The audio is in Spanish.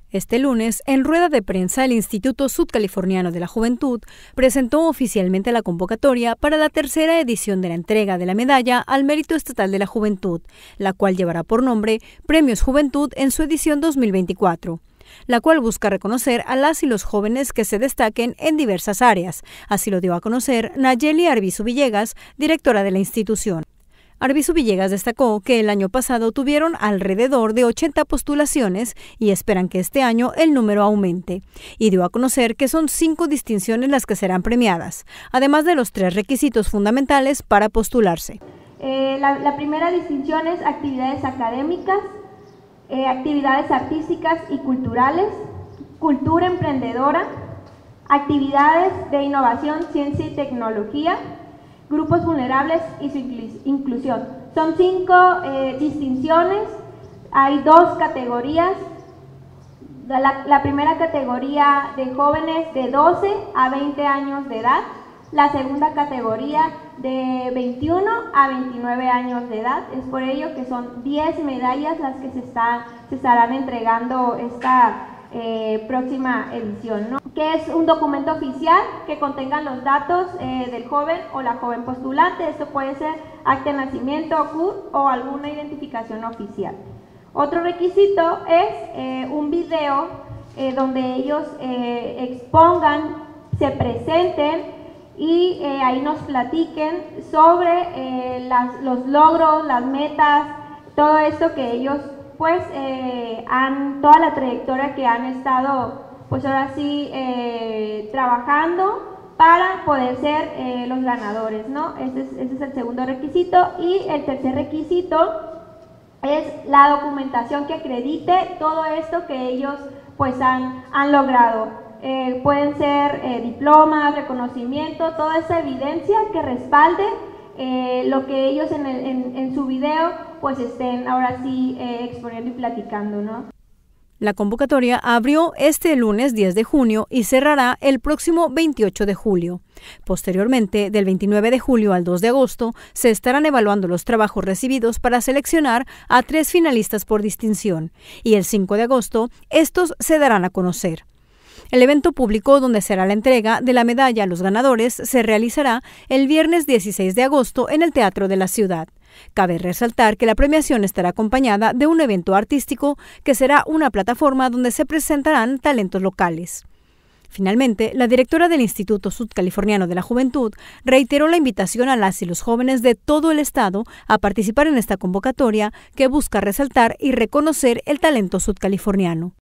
Este lunes, en rueda de prensa, el Instituto Sudcaliforniano de la Juventud presentó oficialmente la convocatoria para la tercera edición de la entrega de la Medalla al Mérito Estatal de la Juventud, la cual llevará por nombre Premios Juventud en su edición 2024, la cual busca reconocer a las y los jóvenes que se destaquen en diversas áreas. Así lo dio a conocer Nayeli Arbizu Villegas, directora de la institución. Arbizu Villegas destacó que el año pasado tuvieron alrededor de 80 postulaciones y esperan que este año el número aumente. Y dio a conocer que son 5 distinciones las que serán premiadas, además de los 3 requisitos fundamentales para postularse. La primera distinción es actividades académicas, actividades artísticas y culturales, cultura emprendedora, actividades de innovación, ciencia y tecnología, grupos vulnerables y su inclusión. Son 5 distinciones, hay 2 categorías. La primera categoría de jóvenes de 12 a 20 años de edad, la segunda categoría de 21 a 29 años de edad. Es por ello que son 10 medallas las que se estarán entregando esta próxima edición, ¿no? Que es un documento oficial que contenga los datos del joven o la joven postulante. Esto puede ser acta de nacimiento, CUR o alguna identificación oficial. Otro requisito es un video donde ellos expongan, se presenten y ahí nos platiquen sobre los logros, las metas, todo esto que ellos pues toda la trayectoria que han estado pues ahora sí trabajando para poder ser los ganadores, ¿no? Ese es el segundo requisito. Y el tercer requisito es la documentación que acredite todo esto que ellos pues han logrado. Pueden ser diplomas, reconocimiento, toda esa evidencia que respalde lo que ellos en su video pues estén ahora sí exponiendo y platicando, ¿no? La convocatoria abrió este lunes 10 de junio y cerrará el próximo 28 de julio. Posteriormente, del 29 de julio al 2 de agosto, se estarán evaluando los trabajos recibidos para seleccionar a 3 finalistas por distinción, y el 5 de agosto estos se darán a conocer. El evento público donde será la entrega de la medalla a los ganadores se realizará el viernes 16 de agosto en el Teatro de la Ciudad. Cabe resaltar que la premiación estará acompañada de un evento artístico que será una plataforma donde se presentarán talentos locales. Finalmente, la directora del Instituto Sudcaliforniano de la Juventud reiteró la invitación a las y los jóvenes de todo el estado a participar en esta convocatoria que busca resaltar y reconocer el talento sudcaliforniano.